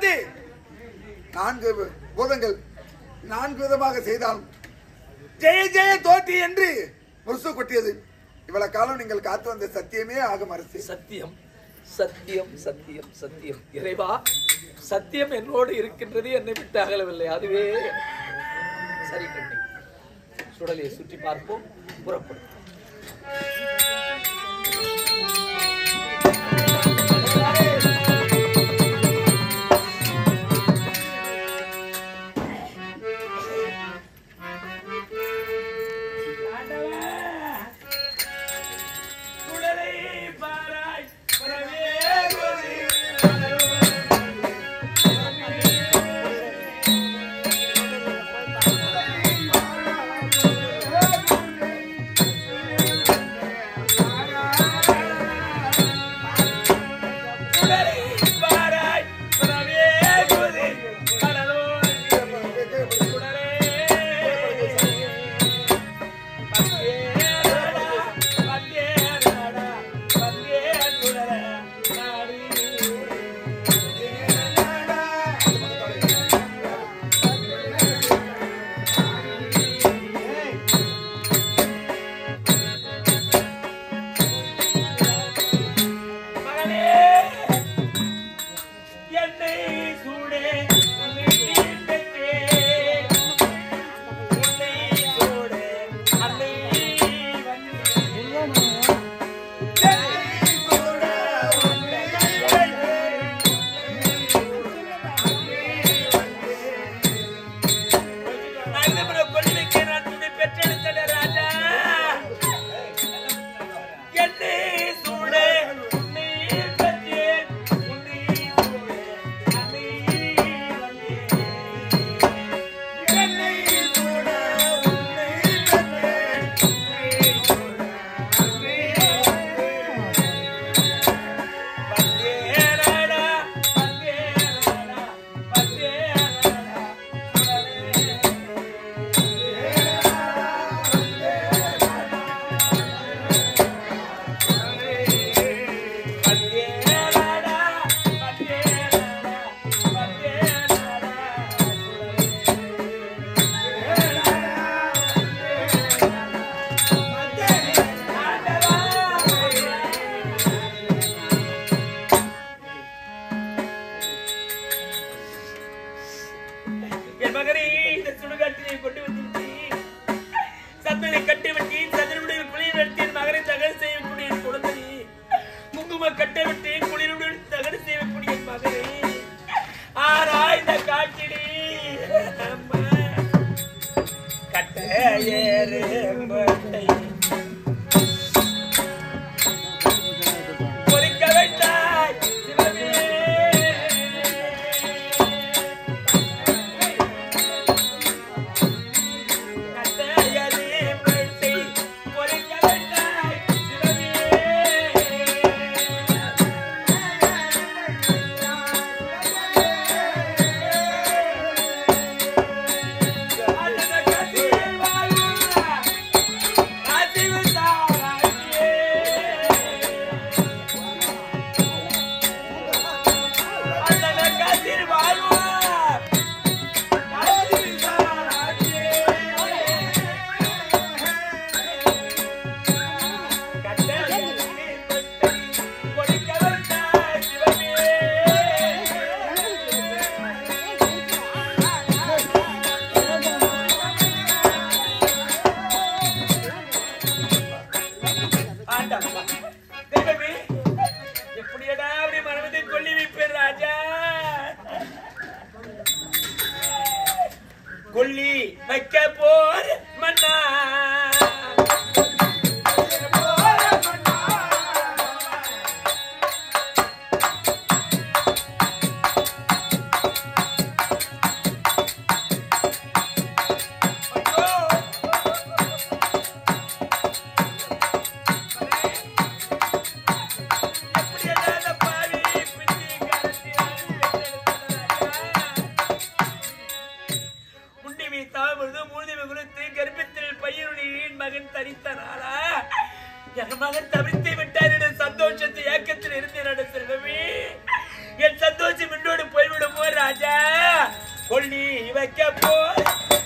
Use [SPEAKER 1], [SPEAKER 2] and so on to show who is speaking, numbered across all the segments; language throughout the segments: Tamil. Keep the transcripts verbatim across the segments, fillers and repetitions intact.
[SPEAKER 1] பார்த்து நான்கு பூதங்கள் நான்கு விதமாக செய்தாலும் ஜெய ஜெய தோற்றி என்று முரசு கொட்டியது. இவ்வளவு காலம் நீங்கள் காத்து வந்த சத்தியமே ஆகும் அரசு.
[SPEAKER 2] சத்தியம் சத்தியம் சத்தியம் சத்தியம். இறைவா, சத்தியம் என்னோடு இருக்கின்றது, என்னை விட்டு அகலவில்லை. அதுவே சரி. கண்ணி சுடலையை சுற்றி பார்ப்போம். புறப்படும்.
[SPEAKER 3] கொல்லி வைக்க போர் மன்னா சந்தோஷத்தை ஏக்கத்தில் இருந்தேன் செல்வமே. என் சந்தோஷம் என்னோடு போய்விடும் போது வைக்க போர்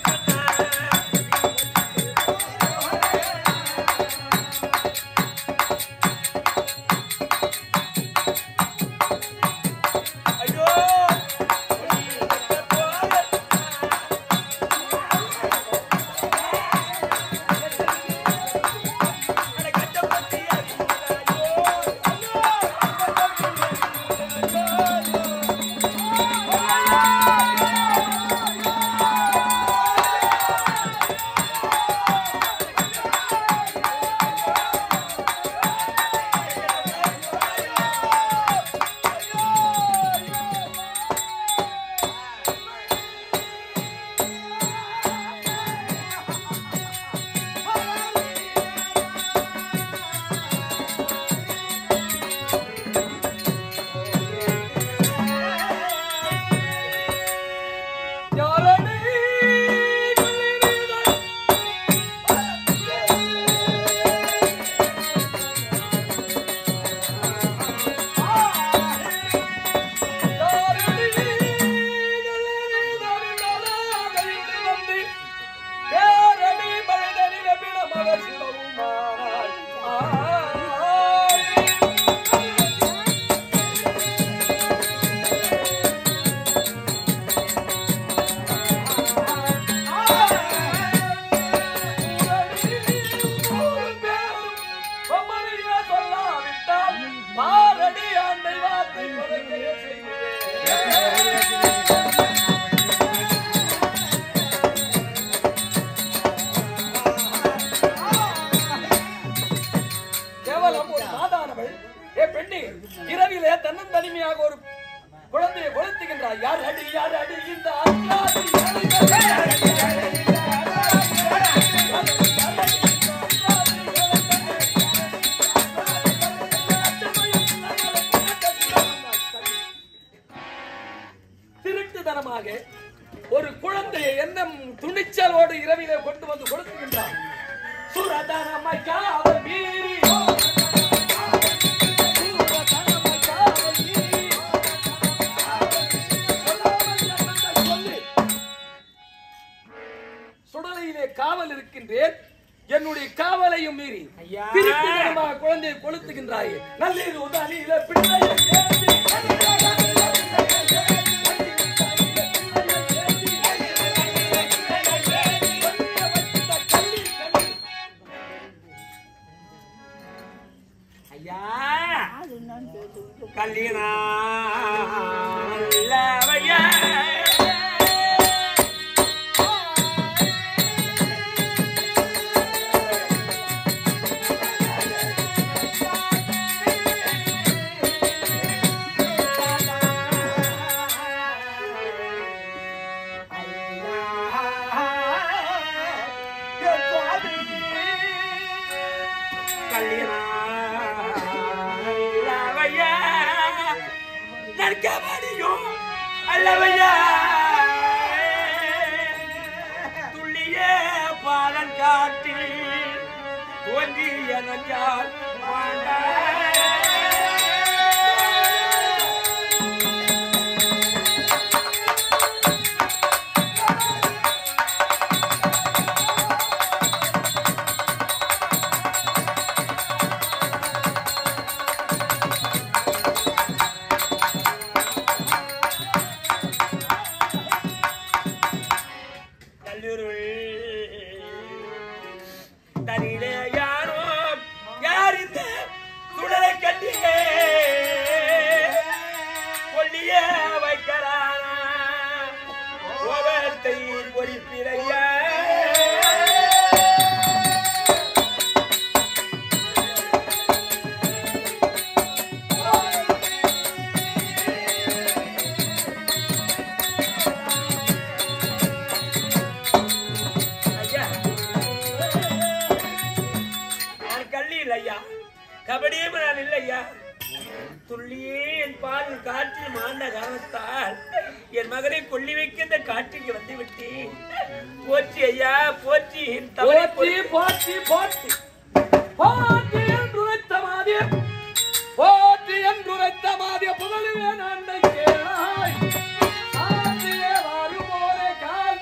[SPEAKER 3] இரவிலே தன்னந்தனிமையாக ஒரு குழந்தையை கொளுத்துகின்றார். யார் அடி யார் அடி இந்த திருட்டுத்தனமாக ஒரு குழந்தையை என்ன துணிச்சலோடு இரவிலே கொண்டு வந்து கொளுத்துகின்றார். சுரதனமைக்காக மீறி சுடலையிலே காவல் இருக்கின்றேன். என்னுடைய காவலையும் மீறி திருட்டுத்தனமாக குழந்தையை கொளுத்துகின்றாயே. நல்லீர் உதவியில பிள்ளையை கல்லினா அல்லவையா துள்ளிய பாலன் காட்டில் தோன்றிய நஞ்சால் தனிலே யாரோ யார் இந்த சுடலை கட்டியே கொல்லிய வைக்கிறானா கோபத்தை பொறிப்பிறையா கபடியும் நான் இல்லையா. துள்ளியே என் பால் காற்றில் மாண்ட காரணத்தால் என் மகனை கொல்லி வைக்கின்ற காற்றுக்கு வந்து விட்டேன். போற்றி ஐயா போற்றி போற்றி போற்றி போற்றி போற்றி என்று உரைத்த மாதிய போற்றி என்று உரைத்த மாதிய புகழுவே நான் கேளாய் சாந்தியே வாழுமோரே கால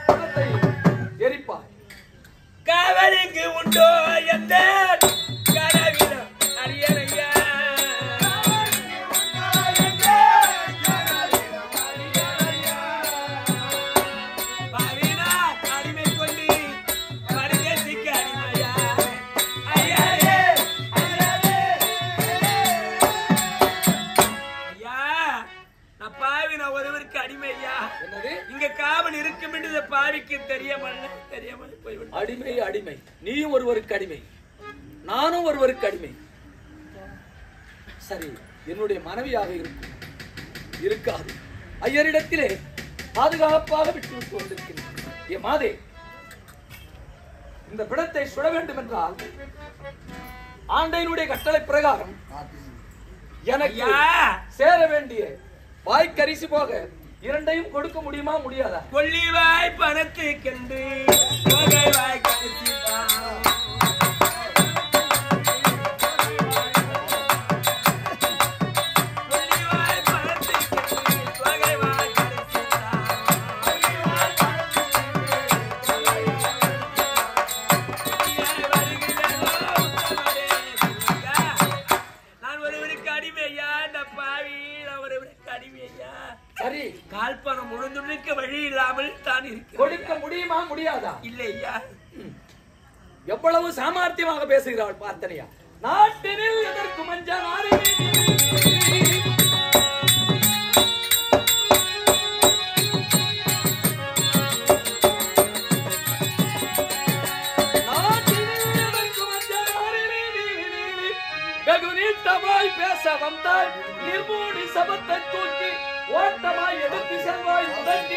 [SPEAKER 2] பணத்தை எரிப்பாய்.
[SPEAKER 3] காவலுக்கு உண்டோ எந்த கனவிலும் அரியணையா பாவிக்கு தெரியாமல் தெரியாமல் போய்விட்டது.
[SPEAKER 2] அடிமை அடிமை நீயும் ஒருவருக்கு அடிமை, நானும் ஒருவருக்கு அடிமை. சரி, என்னுடைய மனைவியாக இருக்கும் இருக்காது. ஐயரிடத்திலே பாதுகாப்பாக விட்டு விட்டு வந்திருக்கிறேன். ஏ மாதே, இந்த பிணத்தை சுட வேண்டும் என்றால் ஆண்டையினுடைய கட்டளை பிரகாரம் எனக்கு சேர வேண்டிய வாய்க்கரிசி போக இரண்டையும் கொடுக்க முடியுமா முடியாதா?
[SPEAKER 3] கொள்ளிவாய் பணத்துக்கென்று வாய் கரிசி கால்பணம் முழுந்துக்கு வழி இல்லாமல் தான் இருக்கு.
[SPEAKER 2] கொடுக்க முடியுமா முடியாதா?
[SPEAKER 3] இல்லையா?
[SPEAKER 2] எவ்வளவு சாமர்த்தியமாக பேசுகிறாள் பார்த்தனையா. நாட்டினில் எதற்கு மஞ்சள் வெகு நீட்டமாய் பேச வந்தால் நிர்மூடி சபத்தை தூக்கி ஓட்டமாய் எடுத்து செல்வாய் உடனே.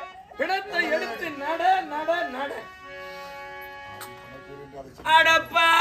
[SPEAKER 2] பிணத்தை எடுத்து நட நட நட.
[SPEAKER 3] அடப்பா